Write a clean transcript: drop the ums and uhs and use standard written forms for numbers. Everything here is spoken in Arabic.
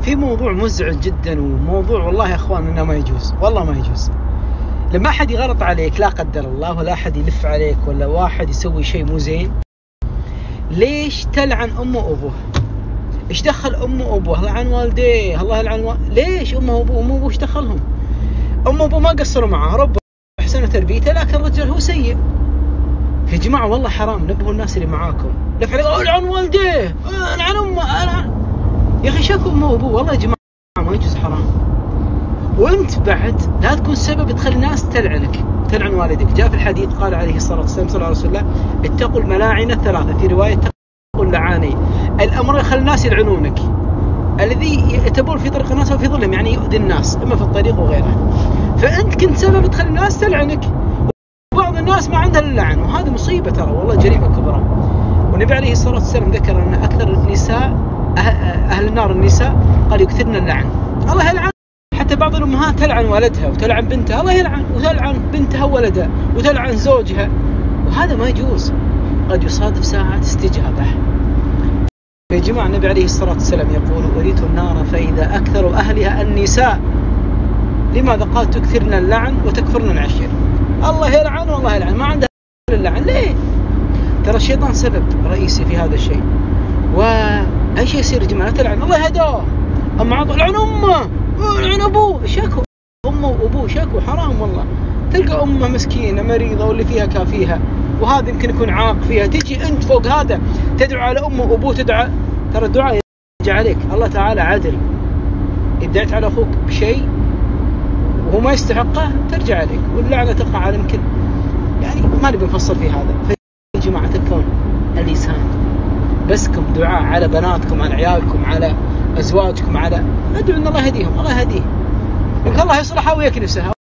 في موضوع مزعج جدا، وموضوع والله يا اخوان انه ما يجوز، والله ما يجوز. لما احد يغلط عليك لا قدر الله، ولا احد يلف عليك، ولا واحد يسوي شيء مو زين، ليش تلعن امه وابوه؟ ايش دخل امه وابوه؟ لعن والديه، الله يلعن ليش امه وابوه؟ امه وابوه ايش دخلهم؟ امه وابوه ما قصروا معه، ربوا احسنوا تربيته، لكن الرجال هو سيء. يا جماعه والله حرام، نبهوا الناس اللي معاكم. لف عليه لعن والديه، لعن امه، يا اخي شكوا امه وابوه، والله يا جماعه ما يجوز، حرام. وانت بعد لا تكون سبب تخلي الناس تلعنك، تلعن والدك. جاء في الحديث قال عليه الصلاه والسلام، صلى على رسول الله: اتقوا الملاعن الثلاثه، في روايه اتقوا اللعانين. الامر يخلي الناس يلعنونك، الذي يتبول في طريق الناس وفي ظلهم، يعني يؤذي الناس اما في الطريق وغيره. فانت كنت سبب تخلي الناس تلعنك، وبعض الناس ما عندها اللعن، وهذه مصيبه ترى، والله جريمه كبرى. والنبي عليه الصلاه والسلام ذكر ان اكثر النساء اهل النار النساء، قال يكثرن اللعن. الله يلعن. حتى بعض الامهات تلعن والدها وتلعن بنتها، الله يلعن، وتلعن بنتها وولدها، وتلعن زوجها، وهذا ما يجوز. قد يصادف ساعة استجابة. يا جماعة النبي عليه الصلاة والسلام يقول: أريت النار فإذا أكثر أهلها النساء. لماذا؟ قال: تكثرن اللعن وتكفرن العشير. الله يلعن والله يلعن، ما عنده اللعن. ليه؟ ترى الشيطان سبب رئيسي في هذا الشيء. وأي شيء يصير يا جماعة تلعن، الله هداه. أما عضو لعن أمه، لعن أبوه، شكو أمه وأبوه، شكو حرام والله. تلقى أمه مسكينة مريضة واللي فيها كافيها، وهذا يمكن يكون عاق فيها، تجي أنت فوق هذا تدعو على أمه وأبوه، تدعى. ترى الدعاء يرجع عليك، الله تعالى عدل. إذا دعيت على أخوك بشيء وهو ما يستحقه ترجع عليك، واللعنة تقع على الكل. يعني ما نبي نفصل في هذا. يا جماعة الكون اللسان بسكم دعاء على بناتكم، على عيالكم، على أزواجكم، على ادعوا ان الله يهديهم، الله يهديه، يمكن الله يصلحها ويكنسها.